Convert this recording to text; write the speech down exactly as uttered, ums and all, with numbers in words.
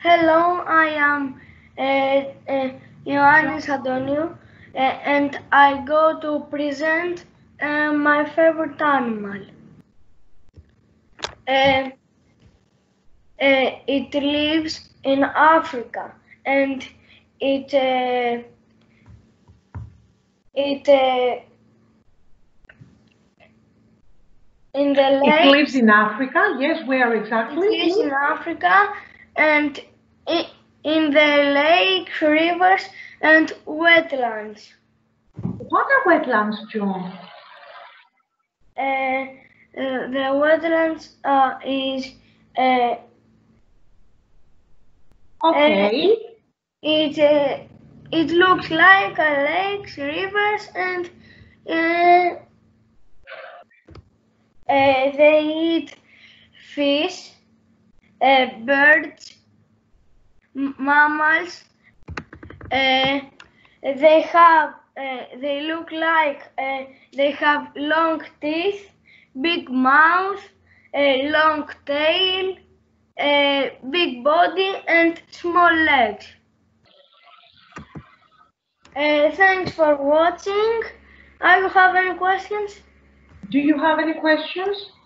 Hello, I am uh, uh, Ioannis Antoniou, uh, and I go to present uh, my favorite animal. Uh, uh, it lives in Africa, and it uh, it uh, in the lake. It lives in Africa. Yes, where exactly? It lives in Africa, and i- in the lakes, rivers, and wetlands. What are wetlands, John? Uh, uh, the wetlands uh, is uh, Okay. uh, it uh, it looks like a lakes, rivers, and uh, uh, they eat fish, uh, birds, m- mammals. Uh, they have uh, they look like uh, they have long teeth, big mouth, a long tail, a big body, and small legs. Uh, thanks for watching. Are you have any questions? Do you have any questions?